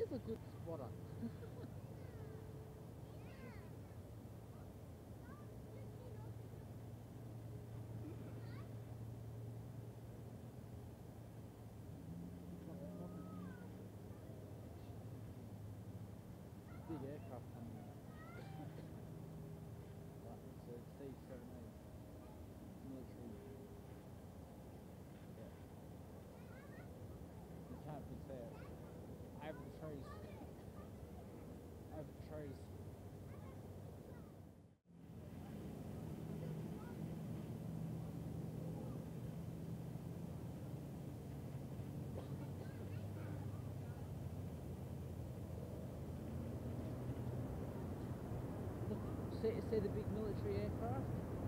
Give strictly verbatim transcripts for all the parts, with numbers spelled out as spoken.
is a good spotter. Big aircraft coming in. Right, it's a C seventeen military. Yeah. You can't miss out. Over the trees. Over the trees. See, see the big military aircraft?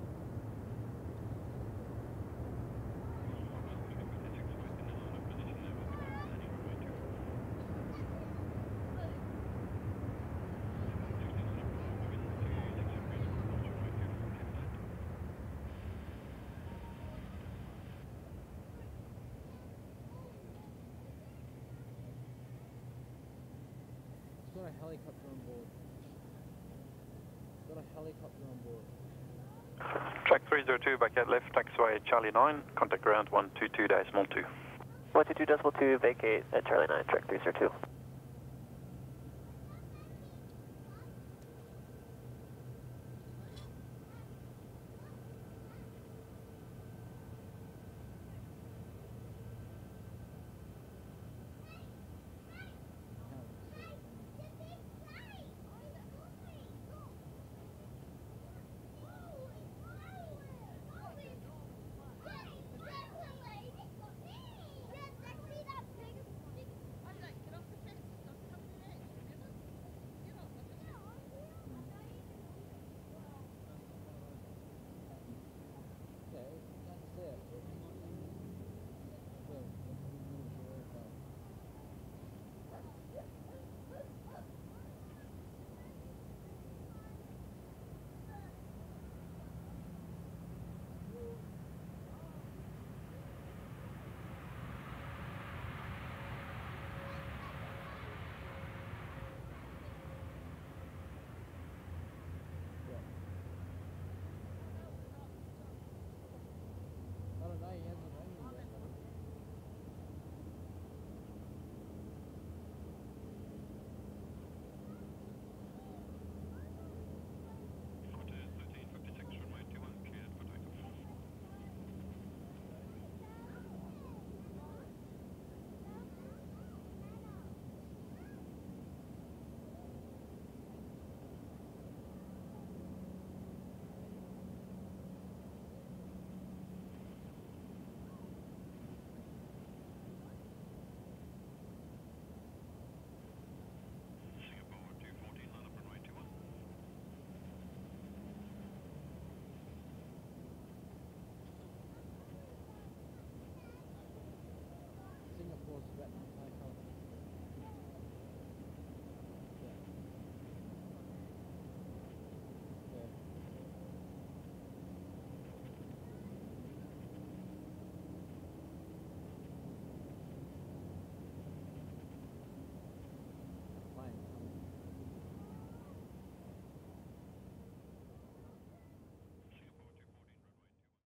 It's got a helicopter on board. Got a helicopter on board. Track three zero two, back at left, taxiway Charlie nine, contact ground one two two decimal two. one two two decimal two, vacate at Charlie nine, track three zero two. I don't know, he hasn't